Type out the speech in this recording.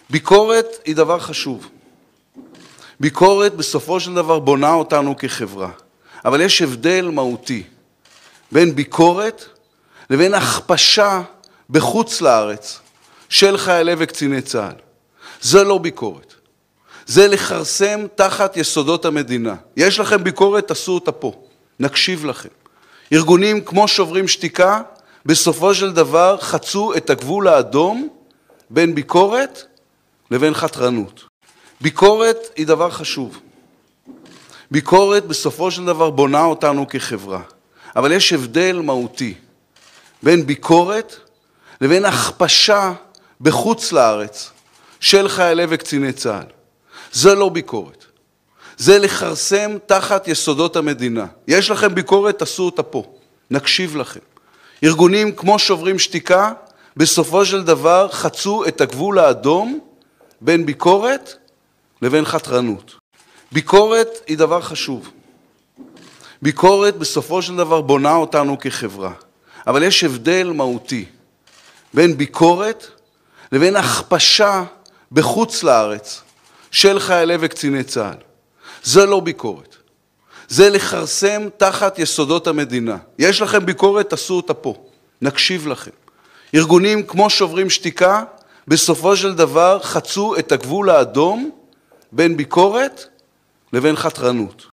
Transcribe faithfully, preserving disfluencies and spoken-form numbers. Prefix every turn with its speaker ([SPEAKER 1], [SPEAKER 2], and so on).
[SPEAKER 1] ביקורת היא דבר חשוב. ביקורת בסופו של דבר בונה אותנו כחברה. אבל יש הבדל מהותי בין ביקורת לבין הכפשה בחוץ לארץ של חיילי וקציני צה"ל. זה לא ביקורת. זה לחרסם תחת יסודות המדינה. יש לכם ביקורת, תעשו אותה פה. נקשיב לכם. ארגונים כמו שוברים שתיקה, בסופו של דבר חצו את הגבול האדום בין ביקורת לבין חתרנות. ביקורת היא דבר חשוב. ביקורת בסופו של דבר בונה אותנו כחברה. אבל יש הבדל מהותי בין ביקורת לבין הכפשה בחוץ לארץ של חיילי וקציני צה"ל. זה לא ביקורת. זה לחרסם תחת יסודות המדינה. יש לכם ביקורת, תעשו אותה פה. נקשיב לכם. ארגונים כמו שוברים שתיקה, בסופו של דבר חצו את הגבול האדום בין ביקורת לבין חתרנות. ביקורת היא דבר חשוב. ביקורת בסופו של דבר בונה אותנו כחברה. אבל יש הבדל מהותי בין ביקורת לבין הכפשה בחוץ לארץ של חיילי וקציני צה"ל. זה לא ביקורת. זה לחרסם תחת יסודות המדינה. יש לכם ביקורת, תעשו אותה פה. נקשיב לכם. ארגונים כמו שוברים שתיקה, בסופו של דבר חצו את הגבול האדום בין ביקורת לבין חתרנות.